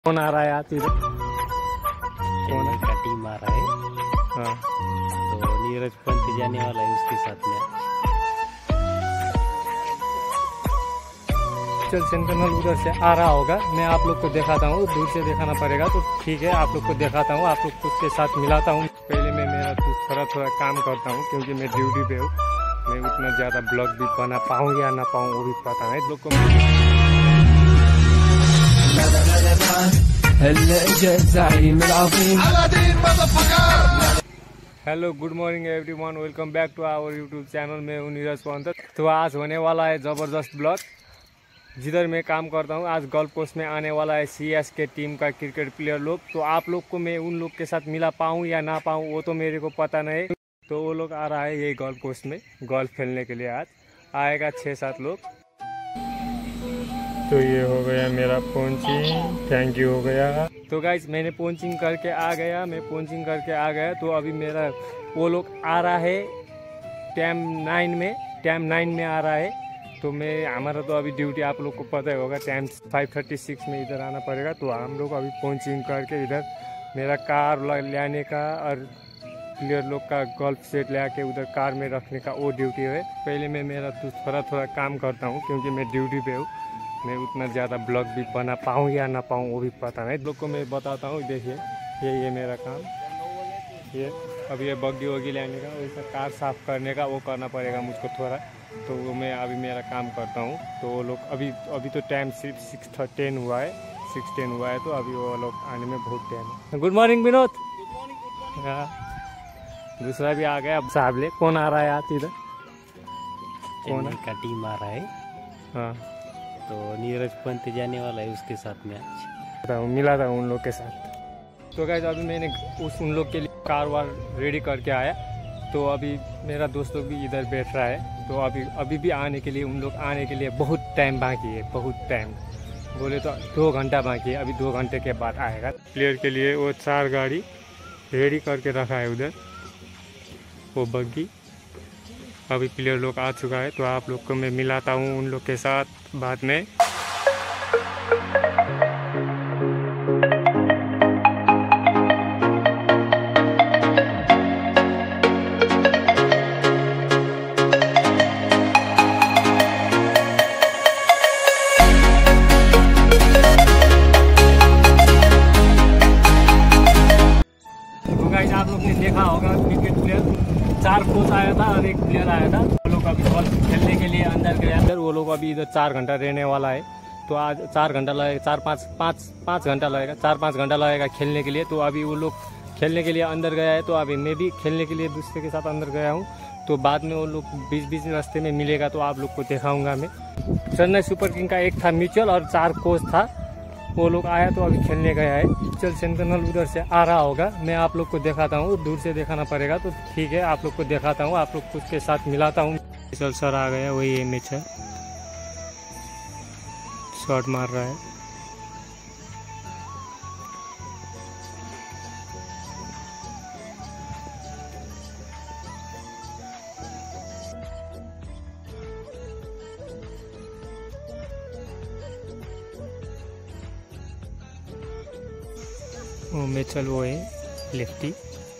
कौन आ रहा है यार इधर? कौन है? का टीम आ रहा है। हाँ तो नीरज पंत जाने वाला है उसके साथ में। चल सेंट्रल उधर से आ रहा होगा, मैं आप लोग को दिखाता हूँ, दूर से दिखाना पड़ेगा तो ठीक है, आप लोग को दिखाता हूँ, आप लोग को उसके साथ मिलाता हूँ। पहले मैं मेरा थोड़ा काम करता हूँ क्योंकि मैं ड्यूटी पे हूँ, मैं उतना ज़्यादा ब्लॉग भी बना पाऊँ या ना पाऊँ वो भी पता नहीं। लोग को hello good morning everyone, welcome back to our YouTube channel. मैं हूँ नीरज पंत। तो आज होने वाला है ज़बरदस्त ब्लॉग जिधर मैं काम करता हूँ। आज गोल्फ कोर्स में आने वाला है सीएसके टीम का क्रिकेट प्लेयर लोग। तो आप लोग को मैं उन लोग के साथ मिला पाऊँ या ना पाऊँ वो तो मेरे को पता नहीं। तो वो लोग आ रहा है यही गोल्फ कोर्स में गोल्फ खेलने के लिए। आज आएगा 6-7 लोग। तो ये हो गया मेरा पंचिंग, थैंक यू हो गया। तो गाइज मैंने पंचिंग करके आ गया, तो अभी मेरा वो लोग आ रहा है टाइम 9 में आ रहा है। तो मैं हमारा तो अभी ड्यूटी आप लोग को पता ही होगा, टाइम 5:36 में इधर आना पड़ेगा। तो हम लोग अभी पंचिंग करके इधर मेरा कार लाने का और प्लेयर लोग का गोल्फ सेट ले आके उधर कार में रखने का वो ड्यूटी है। पहले मैं मेरा थोड़ा काम करता हूँ क्योंकि मैं ड्यूटी पे हूँ, मैं उतना ज़्यादा ब्लॉग भी बना पाऊँ या ना पाऊँ वो भी पता नहीं। लोग को मैं बताता हूँ, देखिए ये मेरा काम, ये अब ये बग्गी वग्गी लाने का, वैसा कार साफ़ करने का वो करना पड़ेगा मुझको थोड़ा। तो वो मैं अभी मेरा काम करता हूँ। तो वो लोग अभी तो टाइम सिर्फ 6:10 हुआ है, 6:10 हुआ है। तो अभी वो लोग आने में बहुत टाइम है। Good morning Vinod. हाँ दूसरा भी आ गया अब साहब ले। कौन आ रहा है यार इधर? कौन है? का टीम आ रहा है। हाँ तो नीरज पंत जाने वाला है उसके साथ में। आज मिला था उन लोग के साथ। तो गाइस अभी मैंने उन लोग के लिए कार वार रेडी करके आया। तो अभी मेरा दोस्त लोग भी इधर बैठ रहा है। तो अभी भी आने के लिए, उन लोग आने के लिए बहुत टाइम बाकी है, बहुत टाइम बोले तो 2 घंटा बाकी है। अभी 2 घंटे के बाद आएगा। प्लेयर के लिए वो 4 गाड़ी रेडी करके रखा है उधर, वो बग्गी। अभी प्लेयर लोग आ चुका है। तो आप लोग को मैं मिलाता हूँ उन लोग के साथ बाद में। तो गाइस आप लोग ने देखा होगा क्रिकेट प्लेयर 4 कोच आया था और 1 प्लेयर आया था। वो लोग अभी गोल्फ खेलने के लिए अंदर गया। वो लोग अभी इधर 4 घंटा रहने वाला है। तो आज 4 घंटा लगेगा, 4-5 घंटा लगेगा, 4-5 घंटा लगेगा खेलने के लिए। तो अभी वो लोग खेलने के लिए अंदर गया है। तो अभी मैं भी खेलने के लिए दूसरे के साथ अंदर गया हूँ। तो बाद में वो लोग बीच रास्ते में मिलेगा तो आप लोग को दिखाऊंगा मैं। चेन्नई सुपर किंग का 1 था मिचेल और 4 कोच था। वो लोग आया तो अभी खेलने गया है। चल सेंट्रल उधर से आ रहा होगा, मैं आप लोग को दिखाता हूँ, दूर से दिखाना पड़ेगा तो ठीक है, आप लोग को दिखाता हूँ, आप लोग को उसके साथ मिलाता हूँ। चल सर आ गया, वही एमएच है, शॉट मार रहा है। वो मिचेल वो है लेफ्टी।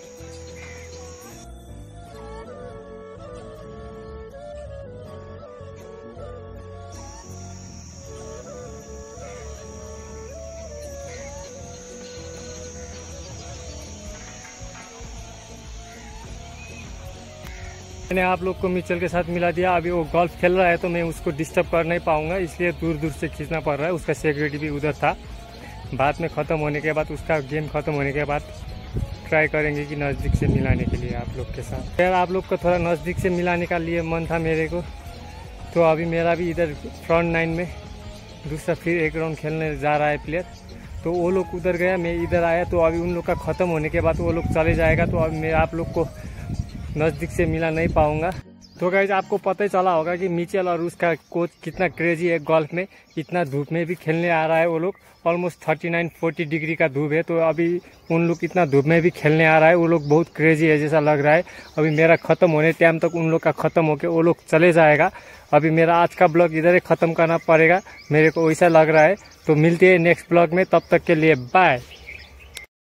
मैंने आप लोग को मिचेल के साथ मिला दिया। अभी वो गोल्फ खेल रहा है तो मैं उसको डिस्टर्ब कर नहीं पाऊंगा, इसलिए दूर से खींचना पड़ रहा है। उसका सिक्योरिटी भी उधर था। बाद में ख़त्म होने के बाद, उसका गेम ख़त्म होने के बाद ट्राई करेंगे कि नज़दीक से मिलाने के लिए आप लोग के साथ। फिर आप लोग को थोड़ा नज़दीक से मिलाने का लिए मन था मेरे को। तो अभी मेरा भी इधर फ्रंट 9 में दूसरा फिर 1 राउंड खेलने जा रहा है प्लेयर। तो वो लोग उधर गया, मैं इधर आया। तो अभी उन लोग का ख़त्म होने के बाद वो लोग चले जाएगा। तो अभी मैं आप लोग को नज़दीक से मिला नहीं पाऊँगा। तो गाइज आपको पता ही चला होगा कि मिचेल और उसका कोच कितना क्रेजी है गोल्फ में। इतना धूप में भी खेलने आ रहा है वो लोग। ऑलमोस्ट 39-40 डिग्री का धूप है, तो अभी उन लोग इतना धूप में भी खेलने आ रहा है। वो लोग बहुत क्रेजी है जैसा लग रहा है। अभी मेरा ख़त्म होने टाइम तक उन लोग का ख़त्म होकर वो लोग चले जाएगा। अभी मेरा आज का ब्लॉग इधर ही ख़त्म करना पड़ेगा, मेरे को वैसा लग रहा है। तो मिलते हैं नेक्स्ट ब्लॉग में, तब तक के लिए बाय।